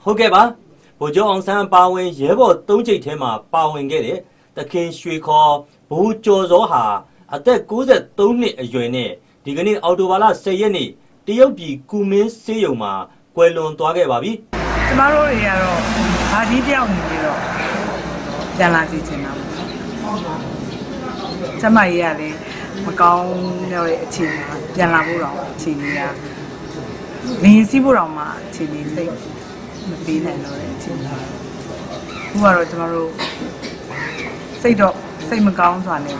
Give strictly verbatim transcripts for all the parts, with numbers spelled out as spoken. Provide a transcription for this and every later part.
ဟုတ်ကဲ့ပါဗိုလ်ချုပ်အောင်ဆန်းပါဝင်ရဲဘော်သုံးချိတ်ထဲမှာပါဝင်ခဲ့တဲ့တခင်ရွှေခေါ်ဘူကျော်စောဟာအသက်၉၃နှစ်အရွယ်နဲ့ဒီကနေ့အော်တိုဘာလ၁၀ရက်နေ့တရုတ်ပြည်ကူမင်းစေးရုံမှာကွယ်လွန်သွားခဲ့ပါပြီကျမတို့တွေကတော့ဘာကြီးတယောက်နေပြီးတော့ပြန်လာစီချင်တာကျမကြီးကလည်းမကောင်းတဲ့အခြေအနေမှာပြန်လာဖို့တော့အခြေအနေကလင်းစီးဖို့တော့မှအခြေအနေသိမပေးနိုင်တော့တဲ့အခြေအနေခုကတော့ကျမတို့စိတ်တော့စိတ်မကောင်းစွာနဲ့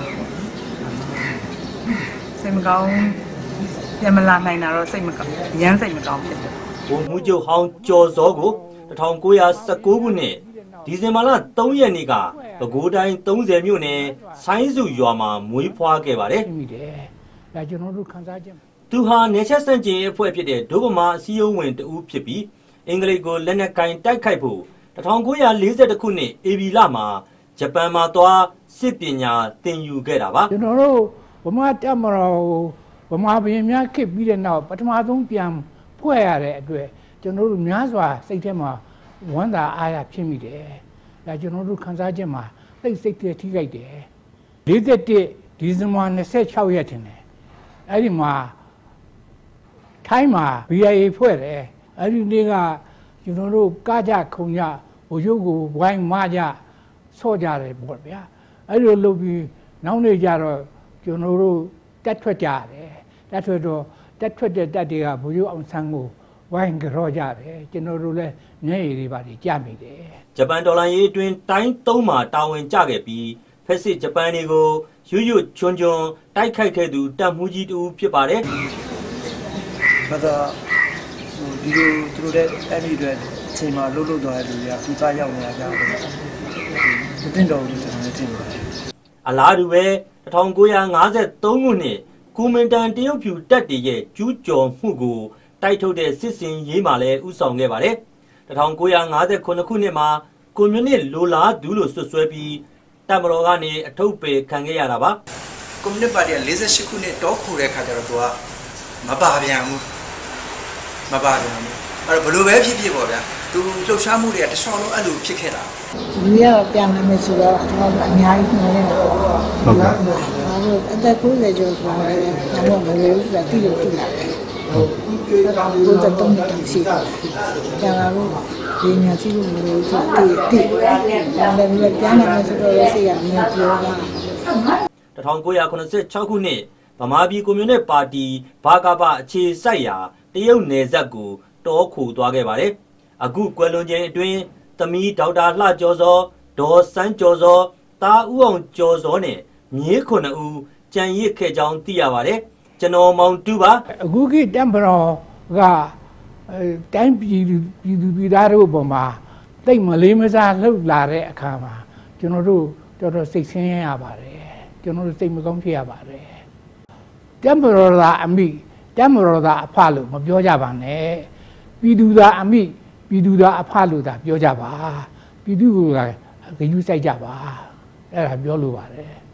စိတ်မကောင်းပြန်မလာနိုင်တာတော့စိတ်မကောင်းရမ်းစိတ်မကောင်းဖြစ်တယ်ဗိုလ်မှူးချုပ်ဟောင်းကျော်စောကို၁၉၁၉ခုနှစ်ဒီဇင်ဘာလ၃ရက်နေ့ကပဲခူးတိုင်း၃၀မြို့နယ်ဆိုင်းစုရွာမှာမွေးဖွားခဲ့ပါတယ်။ဒါကျွန်တော်တို့ခန်းစားချက်သူဟာနေချက်စန့်ကျင်အဖွဲ့ဖြစ်တဲ့ဒုဗမာအစည်းအဝေးတဦးဖြစ်ပြီးအင်္ဂလိပ်ကိုလက်နက်ကင်တိုက်ခိုက်ဖို့၁၉၄၁ခုနှစ်ဧပြီလမှာဂျပန်မှာသွားစစ်ပညာသင်ယူခဲ့တာပါကျွန်တော်တို့ဗမာတပ်မတော်ဗမာပြည်များခေတ်ပြီးတဲ့နောက်ပထမဆုံးပြန်ဖွဲ့ရတဲ့အတွက်ကျွန်တော်တို့များစွာစိတ်ထဲမှာဝမ်းသာအားရဖြစ်မိတယ်။ဒါကျွန်တော်တို့ခန်းစားချက်မှာသိစိတ်ထဲထိခိုက်တယ်။၄၁ဒီဇင်ဘာ၂၆ရက်ထင်တယ်။အဲ့ဒီမှာထိုင်းမှာ B I A ဖွဲ့တယ်။အဲ့ဒီနေ့ကကျွန်တော်တို့ကကြခုံကြဘိုလ်ချုပ်ကိုဝိုင်းမကြဆော့ကြတယ်ပေါ့ဗျာ။အဲ့လိုလုပ်ပြီးနောက်နေ့ကျတော့ကျွန်တော်တို့တက်ထွက်ကြတယ်။တက်ထွက်တော့တက်ထွက်တဲ့တက်တွေကဘိုလ်ချုပ်အောင်ဆန်းကိုဝိုင်းကြောကြတယ်ကျွန်တော်တို့လည်းမျက်ရည်တွေပါကြမိတယ်ဂျပန်ဒေါ်လာရေးအတွင်းတိုင်းသုံးမှာတာဝန်ကျခဲ့ပြီးဖက်စစ်ဂျပန်တွေကိုရွရွချွန်းချွန်းတိုက်ခိုက်ခဲ့သူတပ်မှုကြီးတူဖြစ်ပါတယ်ဘာသာဒီလိုသူတို့တဲ့အဲ့ဒီတွေအချိန်မှာလှုပ်လှုပ်သွားတဲ့လူတွေကပြည်ပရောက်နေကြတယ်မတင်တော်ဘူးကျွန်တော်လည်းထင်ပါတယ်အလားတူပဲ၁၉၅၃ခုနှစ်ကူမင်တန်တရုတ်ဖြူတပ်တွေရဲ့ကျူးကျော်မှုကိုတိုက်ထုတ်တဲ့စစ်စင်ရေးမှာလည်းဥဆောင်ခဲ့ပါတယ်၁၉၅၉ခုနှစ်မှာကွန်မြူနစ်လိုလားသူလို့ဆွဆွဲပြီးတပ်မတော်ကနေအထုပ်ပယ်ခံခဲ့ရတာပါကွန်မြူနစ်ပါတီက၄၈ခုနှစ်တောခိုတဲ့ခါကျတော့သူကမပါပြန်ဘူးမပါပြန်ဘူးအဲ့တော့ဘလို့ပဲဖြစ်ဖြစ်ပေါ့ဗျာသူလှုပ်ရှားမှုတွေကတခြားလုံးအဲ့လိုဖြစ်ခဲ့တာလူရပြန်လာမယ်ဆိုတော့ကျွန်တော်အများကြီးနှောနေတာဟုတ်ကဲ့အသက်၉၀ကျော်ဆိုတော့လည်းကျွန်တော်မလို့ဆိုတာတိလို့တိလာတယ်ဟုတ်ဒီတော့တော့တောင်းရှိတယ်ကျန်လာလို့ဒီညာရှိလို့မလို့ဆိုတိတိဒါလည်းပြန်လာမယ်ဆိုတော့လည်းစိတ်ကမပြောတာ၁၉၇၆ခုနှစ်ဗမာပြည်ကွန်မြူနစ်ပါတီဘာကပအခြေစိုက်ရာတရုတ်နယ်စပ်ကိုတောခိုသွားခဲ့ပါတယ်အခုကွယ်လွန်ခြင်းအတွင်းသမီးဒေါက်တာလှကျော်စောဒေါ်စန်းကျော်စောတာဦးအောင်ကျော်စောနဲ့မြေးခုနှစ်ဦးကြံရစ်ခဲ့ကြောင်းသိရပါတယ်ကျွန်တော်မောင်တူပါအခုခေတ်တမ်ပတော်ကတိုင်းပြည်ပြည်သူပြည်သားတို့ပေါ်မှာတိတ်မလေးမစားလှုပ်လာတဲ့အခါမှာကျွန်တော်တို့တော်တော်စိတ်ဆင်းရဲရပါတယ်ကျွန်တော်တို့စိတ်မကောင်းဖြစ်ရပါတယ်တမ်ပတော်သာအမိတမ်ပတော်သာအဖလို့မပြောကြပါနဲ့ပြည်သူသာအမိပြည်သူသာအဖလို့သာပြောကြပါပြည်သူကဂရုစိုက်ကြပါအဲ့ဒါပြောလိုပါတယ်